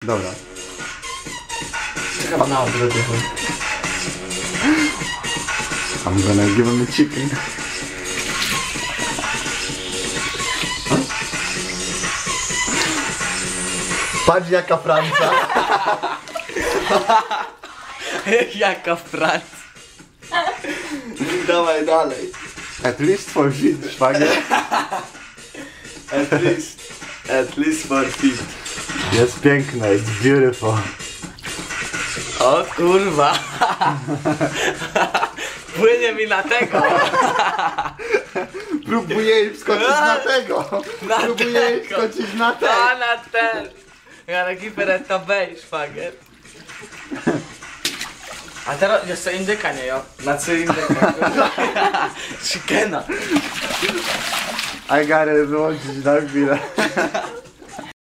Dobra. Chyba na odwrót. I'm gonna give him a chicken. Patrz jaka Francja. Jaka Francja. Dawaj dalej. At least for feet, szwagier. At least for feet. Jest piękne, it's beautiful. O kurwa. Płynie mi na tego. Próbuję jej wskoczyć na tego. Na Próbuję jej tego. wskoczyć na ten. A na ten. Ja giperetta bej, szwagier. A teraz jeszcze indyka, nie jo? Na co indyka? Chickena. I gotta wyłączyć na chwilę.